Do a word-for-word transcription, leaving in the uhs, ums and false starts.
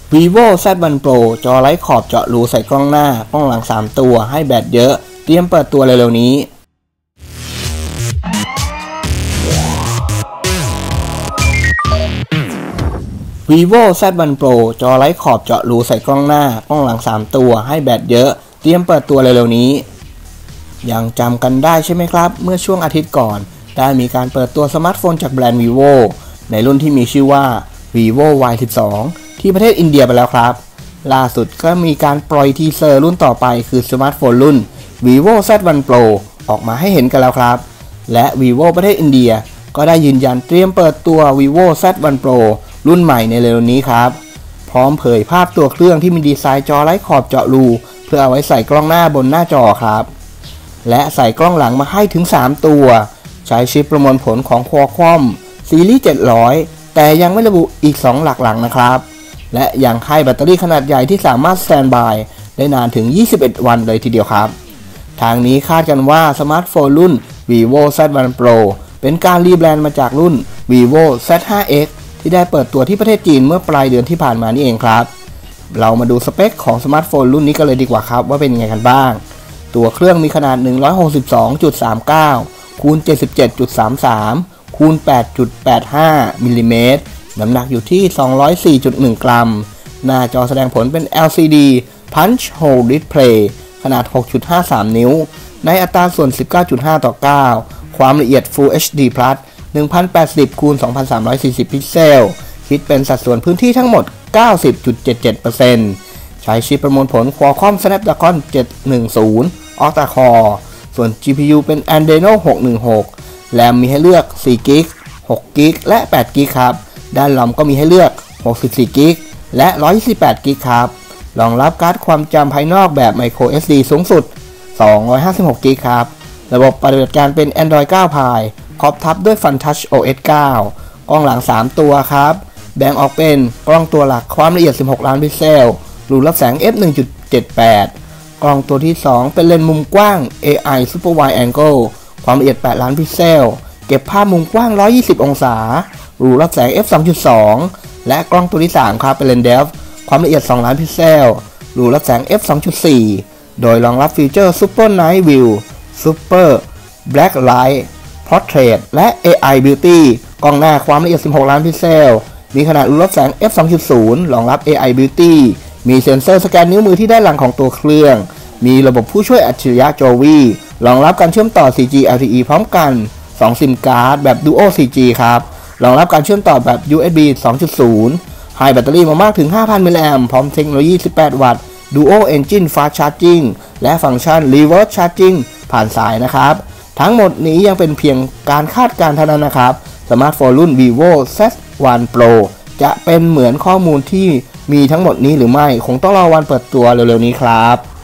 vivo แซด วัน Pro จอไร้ขอบเจาะรูใส่กล้องหน้ากล้องหลังสามตัวให้แบตเยอะเตรียมเปิดตัวเร็วๆนี้ vivo แซด วัน Pro จอไร้ขอบเจาะรูใส่กล้องหน้ากล้องหลังสามตัวให้แบตเยอะเตรียมเปิดตัวเร็วๆนี้ยังจำกันได้ใช่ไหมครับเมื่อช่วงอาทิตย์ก่อนได้มีการเปิดตัวสมาร์ทโฟนจากแบรนด์ vivo ในรุ่นที่มีชื่อว่า vivo วาย สิบสอง ที่ประเทศอินเดียไปแล้วครับล่าสุดก็มีการปล่อยทีเซอร์รุ่นต่อไปคือสมาร์ทโฟนรุ่น vivo แซด วัน Pro ออกมาให้เห็นกันแล้วครับและ vivo ประเทศอินเดียก็ได้ยืนยันเตรียมเปิดตัว vivo แซด วัน Pro รุ่นใหม่ในเร็วนี้ครับพร้อมเผยภาพตัวเครื่องที่มีดีไซน์จอไร้ขอบเจาะรูเพื่อเอาไว้ใส่กล้องหน้าบนหน้าจอครับและใส่กล้องหลังมาให้ถึงสามตัวใช้ชิปประมวลผลของ Qualcomm ซีรีส์เจ็ดร้อยแต่ยังไม่ระบุอีกสองหลักหลังนะครับและยังให้แบตเตอรี่ขนาดใหญ่ที่สามารถสแตนด์บายได้นานถึงยี่สิบเอ็ดวันเลยทีเดียวครับทางนี้คาดกันว่าสมาร์ทโฟนรุ่น vivo แซด วัน Pro เป็นการรีแบรนด์มาจากรุ่น vivo แซด ห้า เอ็กซ์ ที่ได้เปิดตัวที่ประเทศจีนเมื่อปลายเดือนที่ผ่านมานี่เองครับเรามาดูสเปคของสมาร์ทโฟนรุ่นนี้กันเลยดีกว่าครับว่าเป็นยังไงกันบ้างตัวเครื่องมีขนาด หนึ่งร้อยหกสิบสองจุดสามเก้า คูณ เจ็ดสิบเจ็ดจุดสามสาม คูณ แปดจุดแปดห้า มิลลิเมตรน้ำหนักอยู่ที่ สองร้อยสี่จุดหนึ่ง กรัมหน้าจอแสดงผลเป็น แอล ซี ดี Punch Hole Display ขนาด หกจุดห้าสาม นิ้วในอัตราส่วน สิบเก้าจุดห้า ต่อ เก้า ความละเอียด Full เอช ดี Plus หนึ่งพันแปดสิบ คูณ สองพันสามร้อยสี่สิบ พิกเซลคิดเป็นสัดส่วนพื้นที่ทั้งหมด เก้าสิบจุดเจ็ดเจ็ดเปอร์เซ็นต์ ใช้ชิปประมวลผล Qualcomm Snapdragon เจ็ดหนึ่งศูนย์ Octa Core ส่วน จี พี ยู เป็น Adreno หกหนึ่งหก แรมมีให้เลือก สี่กิกะไบต์ หกกิกะไบต์ และ แปดกิกะไบต์ ครับด้านลำก็มีให้เลือก หกสิบสี่กิกะไบต์ และ หนึ่งร้อยยี่สิบแปดกิกะไบต์ ครับรองรับการ์ดความจำภายนอกแบบ Micro เอส ดี สูงสุด สองร้อยห้าสิบหกกิกะไบต์ ครับระบบปฏิบัติการเป็น Android เก้า Pie ครอบทับด้วย FunTouch โอ เอส เก้ากล้องหลังสามตัวครับแบ่งออกเป็นกล้องตัวหลักความละเอียดสิบหกล้านพิกเซลรูรับแสง เอฟ หนึ่งจุดเจ็ดแปด กล้องตัวที่สองเป็นเลนส์มุมกว้าง เอ ไอ Super Wide Angle ความละเอียดแปดล้านพิกเซลเก็บภาพมุมกว้างหนึ่งร้อยยี่สิบองศารูรับแสง เอฟ สองจุดสอง และกล้องตัวที่สามครับเป็นเลนส์ Depth ความละเอียดสองล้านพิกเซลรูรับแสง เอฟ สองจุดสี่ โดยรองรับฟีเจอร์ Super Night View Super Black Light Portrait และ เอ ไอ Beauty กล้องหน้าความละเอียดสิบหกล้านพิกเซลมีขนาดรูรับแสง เอฟ สองจุดศูนย์ รองรับ เอ ไอ Beauty มีเซ็นเซอร์สแกนนิ้วมือที่ด้านหลังของตัวเครื่องมีระบบผู้ช่วยอัจฉริยะ Jovi รองรับการเชื่อมต่อ โฟร์จี แอล ที อี พร้อมกันสองซิมการ์ดแบบ Duo โฟร์จี ครับรองรับการเชื่อมต่อแบบ ยู เอส บี สองจุดศูนย์ ให้แบตเตอรี่มามากถึง ห้าพัน มิลลิแอมป์พร้อมเทคโนโลยีสิบแปดวัตต์ Duo Engine Fast Charging และฟังก์ชัน Reverse Charging ผ่านสายนะครับทั้งหมดนี้ยังเป็นเพียงการคาดการณ์เท่านั้นนะครับสมาร์ทโฟนรุ่น vivo แซด วัน Pro จะเป็นเหมือนข้อมูลที่มีทั้งหมดนี้หรือไม่คงต้องรอวันเปิดตัวเร็วๆนี้ครับ